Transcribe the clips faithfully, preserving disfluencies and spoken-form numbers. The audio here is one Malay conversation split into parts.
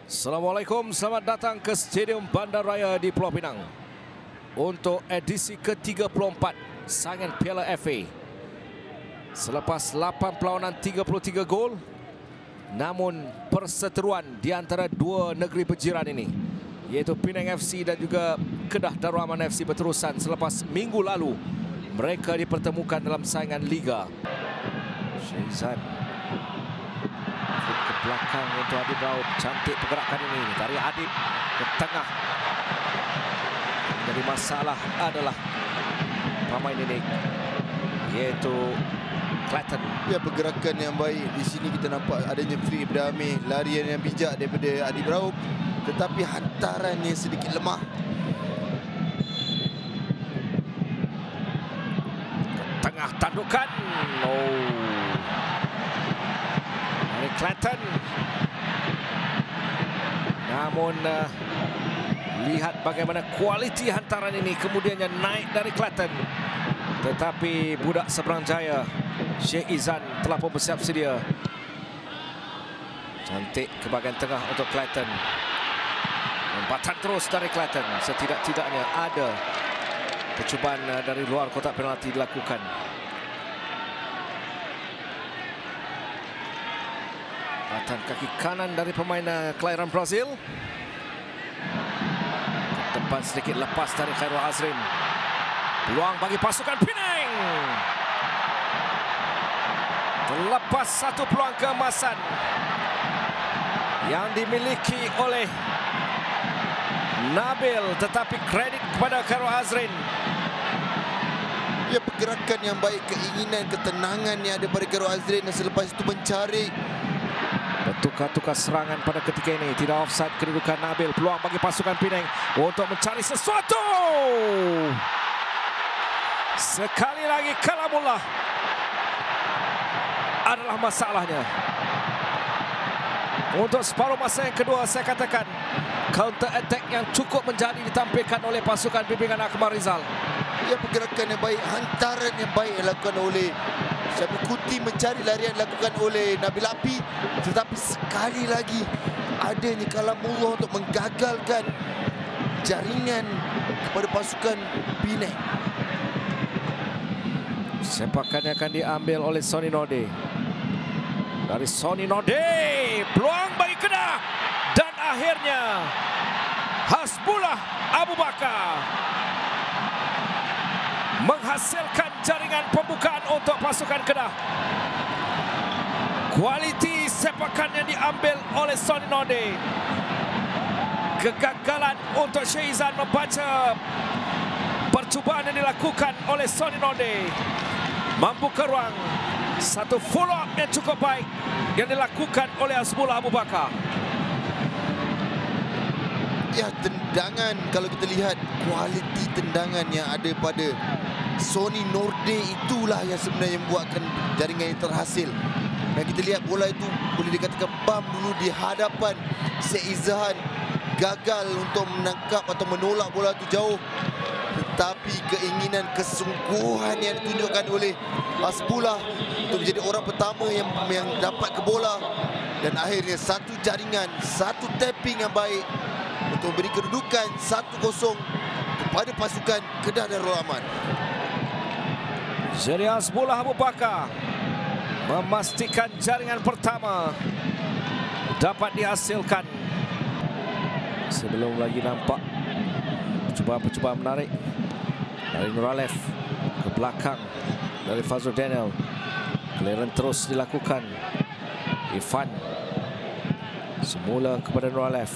Assalamualaikum, selamat datang ke Stadium Bandaraya di Pulau Pinang untuk edisi ke tiga puluh empat saingan Piala F A. Selepas lapan perlawanan tiga puluh tiga gol, namun perseteruan di antara dua negeri berjiran ini, iaitu Penang F C dan juga Kedah Darul Aman F C berterusan selepas minggu lalu mereka dipertemukan dalam saingan Liga. Syahizan ke belakang untuk Adib Raub. Cantik pergerakan ini dari Adib ke tengah. Jadi masalah adalah pemain ini, iaitu Clayton. Ya, pergerakan yang baik. Di sini kita nampak adanya free daripada Amir, larian yang bijak daripada Adib Raub, tetapi hantarannya sedikit lemah. Tengah tandukan. Oh. Dari Clayton. Namun uh, lihat bagaimana kualiti hantaran ini kemudiannya naik dari Clayton. Tetapi budak seberang jaya Syahizan telah pun bersiap sedia. Cantik ke bahagian tengah untuk Clayton. Lompatan terus dari Clayton. Setidak-tidaknya ada percubaan dari luar kotak penalti dilakukan. Lompatan kaki kanan dari pemain kelahiran Brazil. Ke depan sedikit lepas dari Khairul Azrin. Peluang bagi pasukan Penang. Terlepas satu peluang keemasan yang dimiliki oleh Nabil, tetapi kredit kepada Khairul Azrin. Ya, pergerakan yang baik, keinginan, ketenangan yang ada pada Khairul Azrin, dan selepas itu mencari. Bertukar-tukar serangan pada ketika ini. Tidak offside kedudukan Nabil. Peluang bagi pasukan Penang untuk mencari sesuatu. Sekali lagi Kalamullah adalah masalahnya. Untuk separuh masa yang kedua, saya katakan counter attack yang cukup menjadi ditampilkan oleh pasukan bimbingan Akmal Rizal. Ya, pergerakan yang baik, hantaran yang baik dilakukan oleh Syamil Kuti, mencari larian dilakukan oleh Nabil Api, tetapi sekali lagi adanya Kalamullah untuk menggagalkan jaringan kepada pasukan Penang. Sepakannya akan diambil oleh Sony Norde. Dari Sony Norde, peluang bagi Kedah, dan akhirnya Hasbullah Abu Bakar menghasilkan jaringan pembukaan untuk pasukan Kedah. Kualiti sepakan yang diambil oleh Sony Norde. Kegagalan untuk Syahizan membaca percubaan yang dilakukan oleh Sony Norde. Membuka ruang satu follow up yang cukup baik yang dilakukan oleh Hasbullah Abu Bakar. Ya, tendangan, kalau kita lihat kualiti tendangan yang ada pada Sony Norde, itulah yang sebenarnya membuatkan jaringan yang terhasil. Dan kita lihat bola itu boleh dikatakan bam dulu di hadapan Syahizan, gagal untuk menangkap atau menolak bola itu jauh. Tetapi keinginan, kesungguhan yang ditunjukkan oleh Hasbullah untuk menjadi orang pertama yang, yang dapat ke bola. Dan akhirnya satu jaringan, satu tapping yang baik untuk beri kedudukan satu kosong kepada pasukan Kedah Darul Aman. Jadi Hasbullah Abu Bakar memastikan jaringan pertama dapat dihasilkan. Sebelum lagi nampak percubaan-percubaan menarik dari Nuralef ke belakang dari Fazrul Daniel. Clearance terus dilakukan. Irfan semula kepada Nuralef.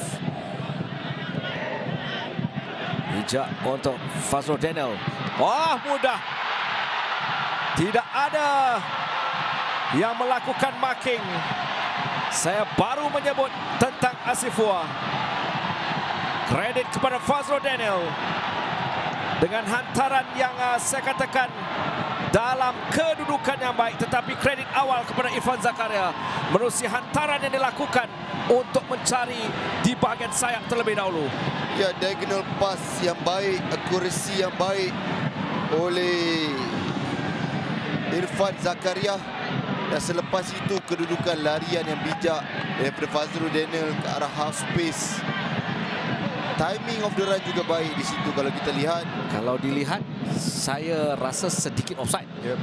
Hijak untuk Fazrul Daniel. Wah, mudah. Tidak ada yang melakukan marking. Saya baru menyebut tentang Asifua. Kredit kepada Fazrul Daniel dengan hantaran yang uh, saya katakan dalam kedudukan yang baik, tetapi kredit awal kepada Irfan Zakaria menerusi hantaran yang dilakukan untuk mencari di bahagian sayap terlebih dahulu. Ya, diagonal pass yang baik, akurasi yang baik oleh Irfan Zakaria, Dan selepas itu kedudukan larian yang bijak daripada Fazrul Daniel ke arah half space. Timing of the run juga baik di situ kalau kita lihat. Kalau dilihat, saya rasa sedikit offside. Yep.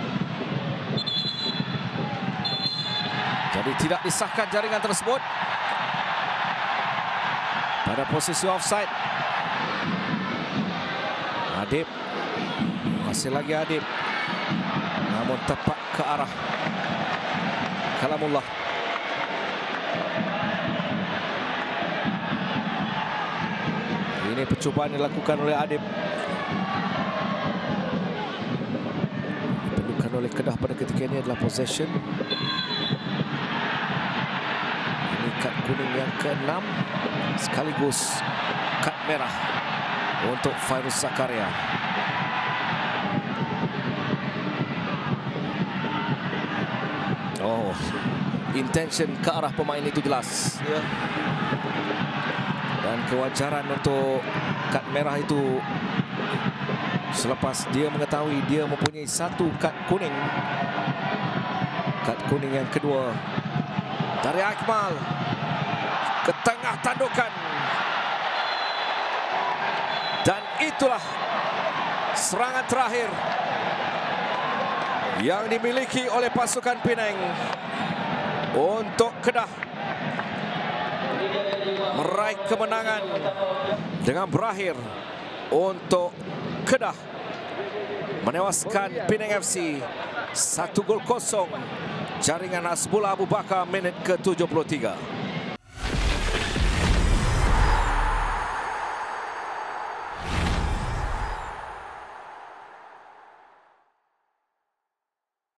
Jadi tidak disahkan jaringan tersebut. Pada posisi offside. Adib. Masih lagi Adib. Namun tepat ke arah Kalamullah. Ini percubaan yang dilakukan oleh Adib. Diperlukan oleh Kedah pada ketika ini adalah possession. Ini kad kuning yang keenam sekaligus kad merah untuk Fairuz Zakaria. Oh, intention ke arah pemain itu jelas. Ya. Dan kewajaran untuk kad merah itu selepas dia mengetahui dia mempunyai satu kad kuning. Kad kuning yang kedua dari Akmal ke tengah tandukan. Dan itulah serangan terakhir yang dimiliki oleh pasukan Penang untuk Kedah meraih kemenangan dengan berakhir untuk Kedah menewaskan Penang F C satu gol kosong. Jaringan Hasbullah Abu Bakar minit ke tujuh puluh tiga.